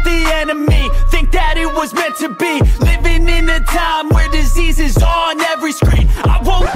the enemy, think that it was meant to be. Living in a time where disease is on every screen. I won't.